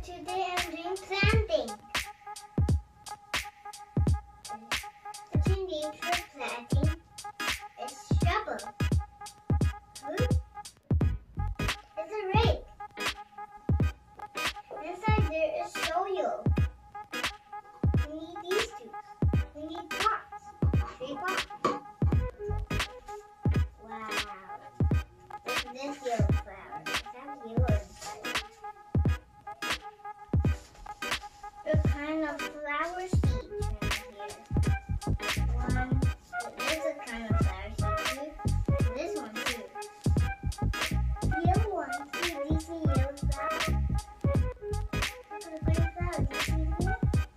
today I'm doing planting. What you need for planting is shovel. It's a rake. Inside there is soil. We need these two. We need pots. 3 pots. Wow. Look at this yellow flower. It has yellow inside. What kind of flower seeds around here? One. This is kind of flower seed too. This one too. Yellow one. See, do you see yellow flower? Look at the green flower. Do you see it here?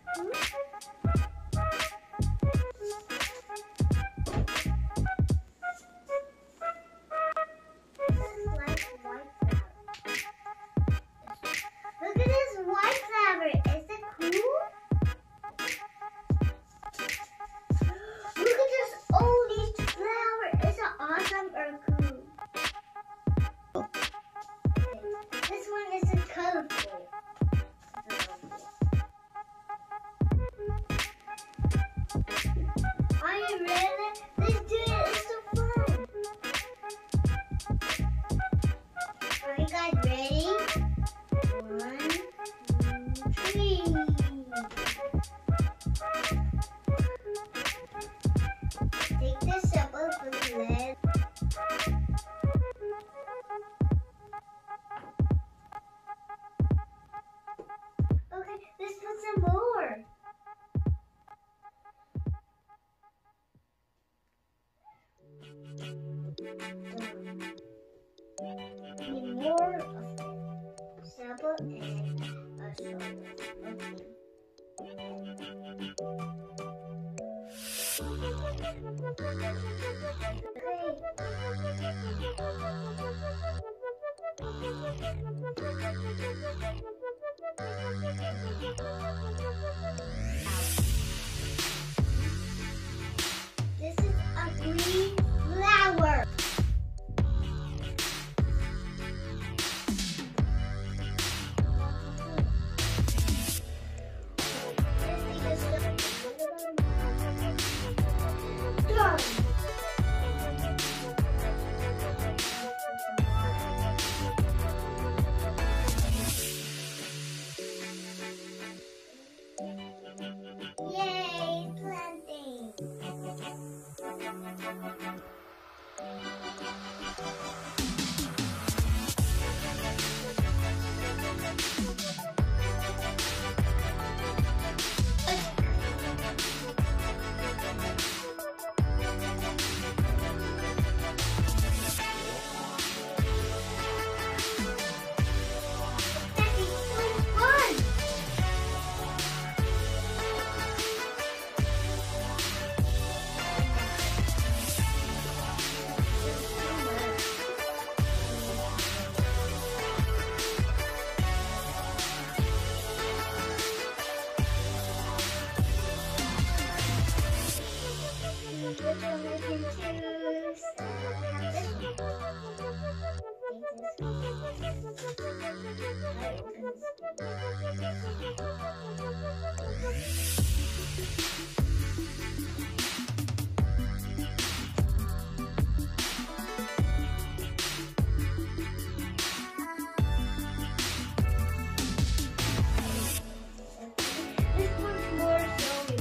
Look at this white flower. Is it cool? Look at this orange flower. Is it awesome or cool? This one is colorful. Are you ready? Let's do it. It's so fun. Are you guys ready? 1, 2, 3. Take the shovel for the lid. Okay, let's put some more. Need more of it. Shovel and a shovel. This is a green flower. Done. Yay, planting. That is so fun. Which one I can choose? I have this one. This one's more soil.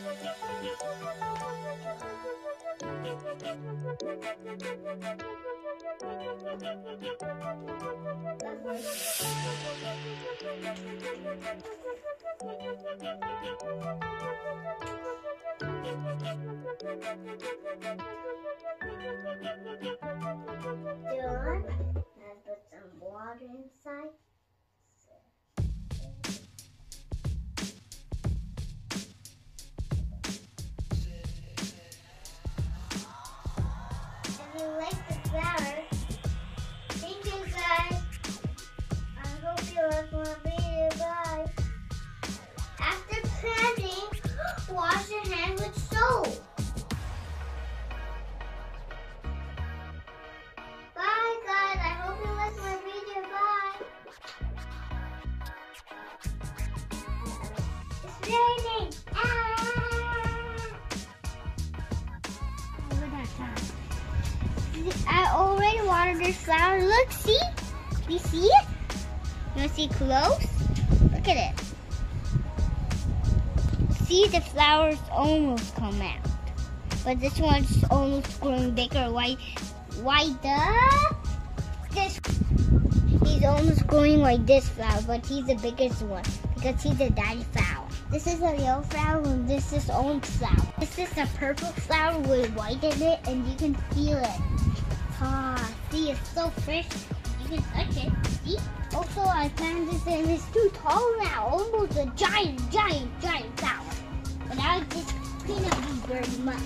Done. Let's put some water inside. If you like the flower, thank you guys. I hope you like my video. Bye. After planting, wash your hands with soap. Bye guys. I hope you like my video. Bye. It's raining. I already watered this flower. Look, see? You see it? You want to see close? Look at it. See, the flowers almost come out. But this one's almost growing bigger. Why this? He's almost growing like this flower, but he's the biggest one because he's the daddy flower. This is a yellow flower and this is orange flower. This is a purple flower with white in it and you can feel it. Ah, see, it's so fresh. You can touch it. See? Also, I planted this and it's too tall now. Almost a giant flower. But I just clean up these dirty muds.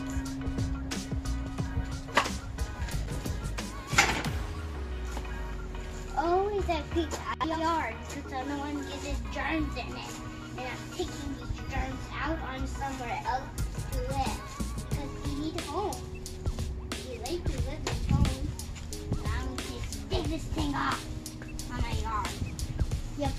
Always I clean our yard because I don't want to get the germs in it. And I'm taking these germs out on somewhere else to live. Because we need a home. We like to live in home. And I'm going to take this thing off on my yard. Yep.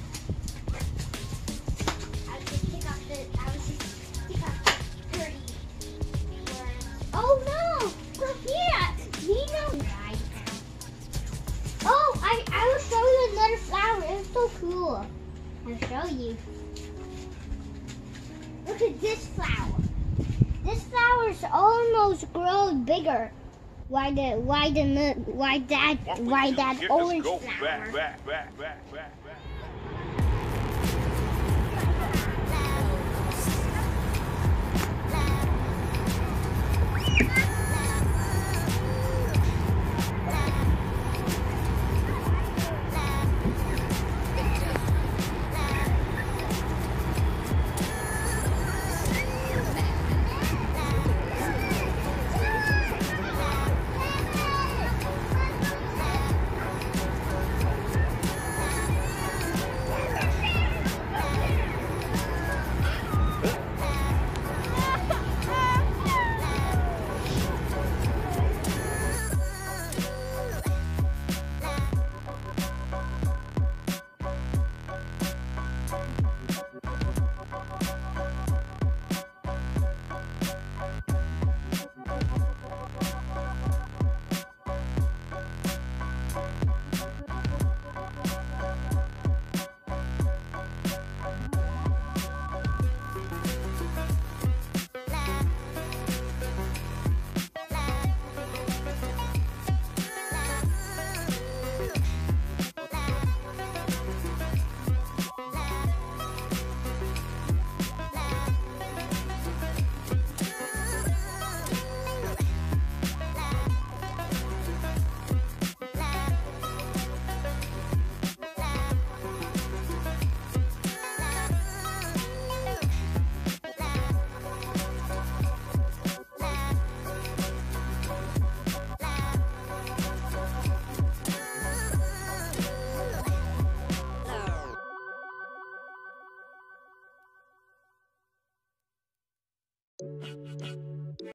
I was just pick off the dirty worms. Oh no! Look here! Nino! Oh, I will show you another flower. It's so cool. I'll show you. Look at this flower. This flower's almost grown bigger. Why that orange flower? Back.